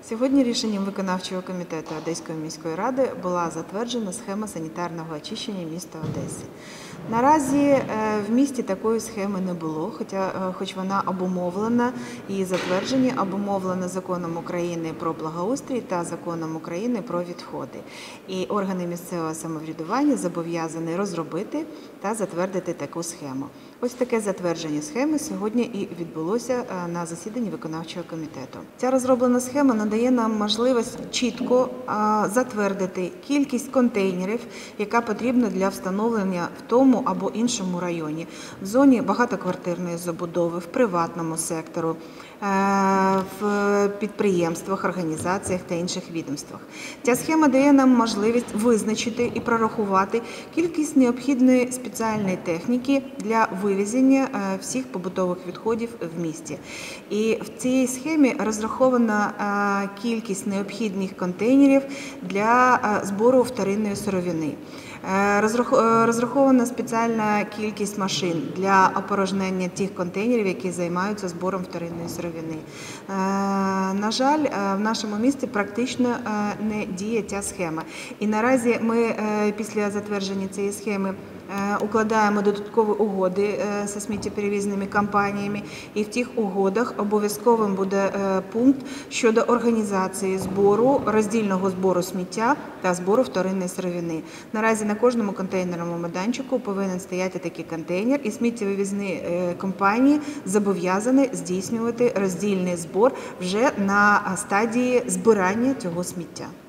Сьогодні рішенням виконавчого комітету Одеської міської ради була затверджена схема санітарного очищення міста Одеси. Наразі в місті такої схеми не було, хоч вона обумовлена, її затвердження обумовлено Законом України про благоустрій та Законом України про відходи. І органи місцевого самоврядування зобов'язані розробити та затвердити таку схему. Ось таке затвердження схеми сьогодні і відбулося на засіданні виконавчого комітету. Ця розроблена схема надає нам можливість чітко затвердити кількість контейнерів, яка потрібна для встановлення в тому або іншому районі, в зоні багатоквартирної забудови, в приватному сектору, в підприємствах, організаціях та інших відомствах. Ця схема дає нам можливість визначити і прорахувати кількість необхідної спеціальної техніки для вивезення всіх побутових відходів в місті. І в цій схемі розрахована кількість необхідних контейнерів для збору вторинної сировини. Розрахована спеціальна кількість машин для опорожнення тих контейнерів, які займаються збором вторинної сировини. На жаль, в нашому місті практично не діє ця схема. І наразі ми після затвердження цієї схеми укладаємо додаткові угоди зі сміттєперевізними компаніями, і в тих угодах обов'язковим буде пункт щодо організації збору, роздільного збору сміття та збору вторинної сировини. Наразі на кожному контейнерному майданчику повинен стояти такий контейнер, і сміттєвивізні компанії зобов'язані здійснювати роздільний збор вже на стадії збирання цього сміття.